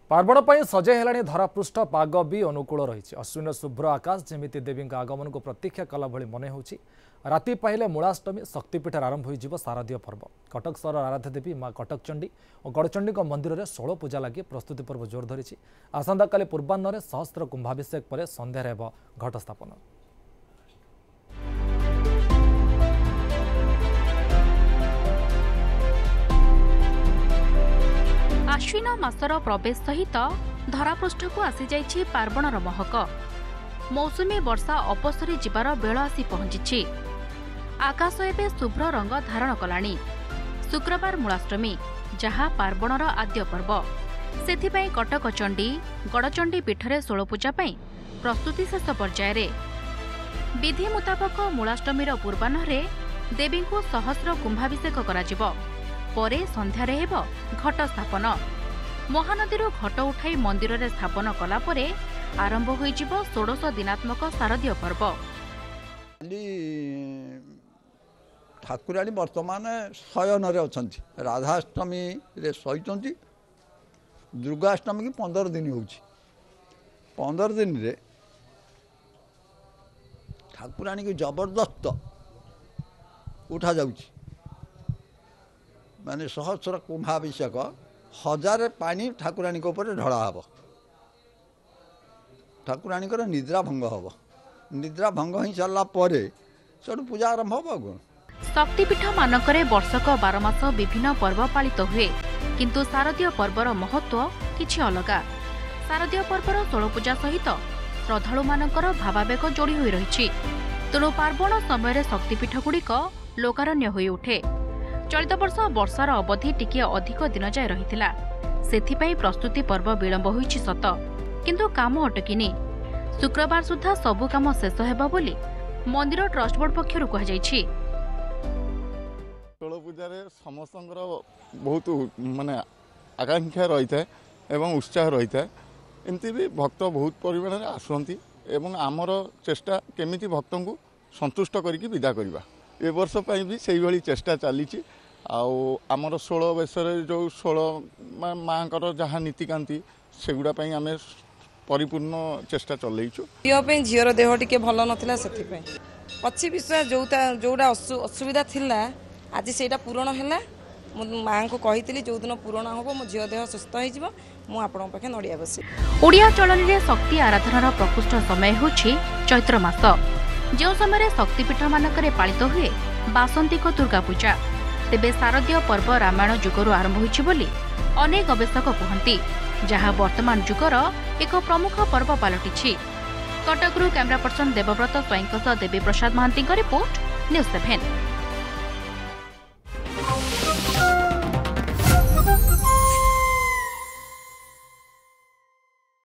पार्वण पर सजे है धरापृष्ठ पाग भी अनुकूल रही अश्विन शुभ्र आकाश जमीती देवी आगमन को प्रतीक्षा कला भली मन हो राति पाइले मूलाष्टमी शक्तिपीठ आरंभ हो शारदीय पर्व कटक सहर आराध्य देवी माँ कटकचंडी और गड़चंडी मंदिर में षोल पूजा लगी प्रस्तुति पर्व जोर धरी आसंता काली पूर्वाह्न सहस्र कुंभाभिषेक पर संध्यार घट स्थापन। आश्विन मासर प्रवेश सहित धरापृष्ठ को आसी जाइछि पार्वणर महक मौसुमी वर्षा अपसरी जिबार बेल आसी पहुंची आकाश एवं शुभ्र रंग धारण कलानी शुक्रवार मूलाष्टमी जहाँ पार्वणर आद्य पर्व सेथिपाई कटक चंडी गड़चंडी पीठरे षोलपूजा प्रस्तुति शेष पर्यायर विधि मुताबक मूलाष्टमीर पूर्वाह्न देवी को सहस्र कुंभाभिषेक करा परे संध्यारे हेब घट स्थापन महानदी घट उठाई मंदिर में स्थापन कला परे आरंभ होइजिबो 16 दिनात्मक शारदीय पर्व। ठाकुराणी वर्तमान शयन अछंती राधाष्टमी रे सहितंती दुर्गाष्टमी की 15 दिन होउची 15 दिन रे ठाकुराणी की जबरदस्त उठा जाउची माने सहस्र कुंभाभिषेक 1000 पानी ठाकुराणी को ऊपर ढला हब ठाकुराणी को निद्रा भंग हब निद्रा भंग ही चलला परे सब पूजा आरंभ हब। शक्तिपीठ मानकरे वर्षक 12 मास विभिन्न पर्व पालित हुए किंतु शारदीय पर्वर महत्व किछि अलगा। शारदीय पर्वर षोल पूजा सहित श्रद्धालु मानकर भावावेग जोड़ी होई रहिछि तेणु पार्वण समय शक्तिपीठ गुड़िक लोकारण्य होई उठे। चलित वर्ष वर्षार अवधि टिके अधिक दिन जाए रहिथिला सेथिपाई प्रस्तुति पर्व विलंब होइछि सत किंतु काम अटकिनी शुक्रवार सुधा सबु काम शेष हेबा बोली मंदिर ट्रस्ट बोर्ड पक्षरु कहा जाइछि। षोल पूजा समस्त बहुत माने आकांक्षा रही है एवं उत्साह रही है एमती भी भक्त बहुत परिमाण में आसुंती एवं आमर चेष्टा केमिति भक्त को संतुष्ट करके विदा करवा ए वर्ष भी से भाई चेष्टा चली आमर 16 बेसर जो 16 माँ जहाँ नीतिकांति सेगुड़ा आम परिपूर्ण चेष्टा चलैचु झीर देह टी भल नाला से अच्छी विषय जोटा असुविधा थिला आज से पूरण है माँ को कही जो दिन पूरण हम मो झील देह सुस्थ हो पाखे नड़िया बसी। ओडिया चलनी में शक्ति आराधनार प्रकृष्ट समय होछि चैत्र मास जो समय शक्तिपीठ मानकरे पालित हुए बासंतिक दुर्गा पूजा तेबे शारदीय पर्व रामायण जुगरु आरंभ होइछि बोली अनेक गवेषक कहती जहाँ वर्तमान जुगर एक प्रमुख पर्व पलटिछि। कटकरू कैमरा पर्सन देवव्रत स्वयं देवी प्रसाद महांती रिपोर्ट न्यूज़ 7।